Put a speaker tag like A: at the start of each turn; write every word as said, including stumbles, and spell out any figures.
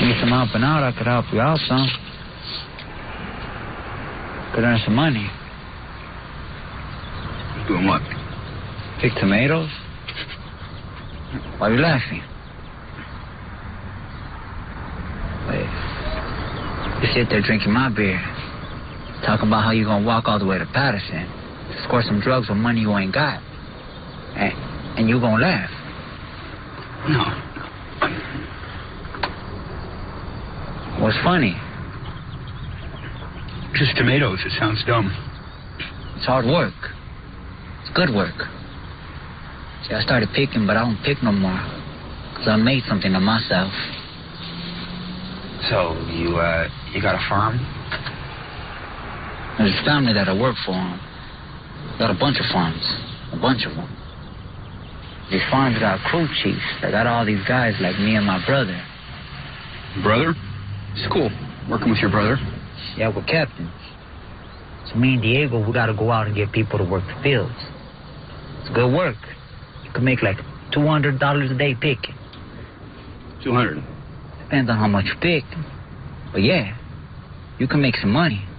A: Need some helping out, I could help you out some. Could earn some money.
B: Doing what?
A: Pick tomatoes? Why are you laughing? Wait. You sit there drinking my beer. Talking about how you gonna walk all the way to Patterson to score some drugs with money you ain't got. And, and you gonna laugh.
B: No.
A: What's funny?
B: Just tomatoes. It sounds dumb.
A: It's hard work. It's good work. See, I started picking, but I don't pick no more. Because I made something of myself.
B: So, you, uh, you got a farm?
A: There's a family that I work for. Got a bunch of farms. A bunch of them. These farms got crew chiefs. They got all these guys like me and my brother.
B: Brother? It's cool. Working with your brother?
A: Yeah, we're captains. So me and Diego, we gotta go out and get people to work the fields. It's good work. You can make like two hundred dollars a day picking.
B: two hundred?
A: Depends on how much you pick. But yeah, you can make some money.